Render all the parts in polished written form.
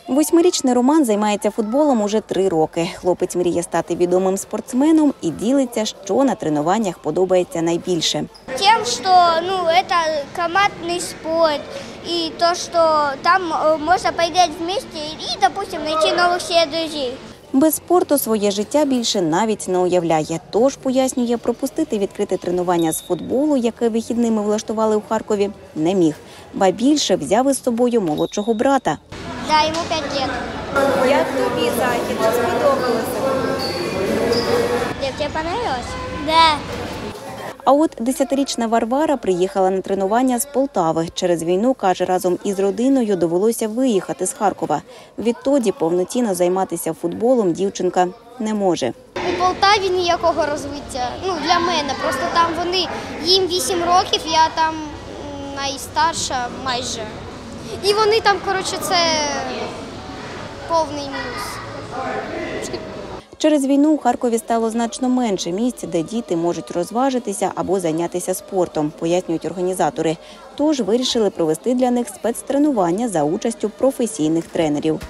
8-річний Роман займається футболом уже 3 роки. Хлопець мріє стати відомим спортсменом і ділиться, що на тренуваннях подобається найбільше. Тем, что это командный спорт, и то, что там можно поиграть вместе и, допустим, найти новых себе друзей. Без спорту своє життя більше навіть не уявляє. Тож, пояснює, пропустити відкрите тренування з футболу, яке вихідними влаштували у Харкові, не міг. Ба більше взяв із собою молодшого брата. Да, ему 5 лет. Як тобі захід? Чи сподобалося? Тебе понравилось? Да. А от 10-річна Варвара приїхала на тренування з Полтави. Через війну, каже, разом із родиною довелося виїхати з Харкова. Відтоді повноцінно займатися футболом дівчинка не може. У Полтаві ніякого розвиття, для мене. Просто там їм 8 років, я там найстарша майже. І вони там, це повний мінус. Через війну у Харкові стало значно менше місць, де діти можуть розважитися або зайнятися спортом, пояснюють організатори. Тож вирішили провести для них спецтренування за участю професійних тренерів.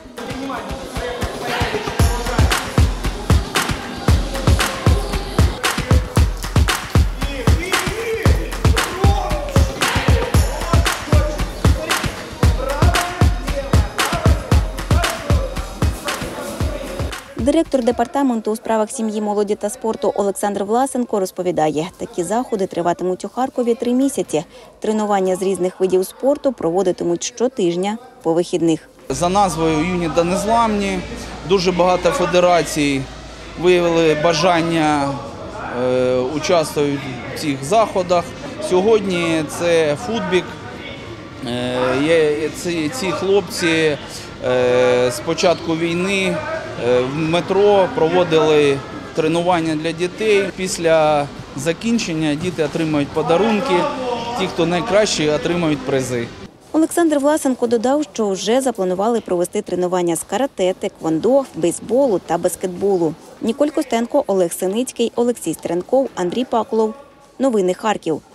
Директор департаменту у справах сім'ї, молоді та спорту Олександр Власенко розповідає, такі заходи триватимуть у Харкові 3 місяці. Тренування з різних видів спорту проводитимуть щотижня по вихідних. За назвою «Юні та незламні» дуже багато федерацій виявили бажання участвувати в цих заходах. Сьогодні це футбік. Ці хлопці з початку війни в метро проводили тренування для дітей. Після закінчення діти отримують подарунки, ті, хто найкращі, отримують призи. Олександр Власенко додав, що вже запланували провести тренування з карате, теквондо, бейсболу та баскетболу. Ніколь Костенко, Олег Синицький, Олексій Стеренков, Андрій Пакулов. Новини Харків.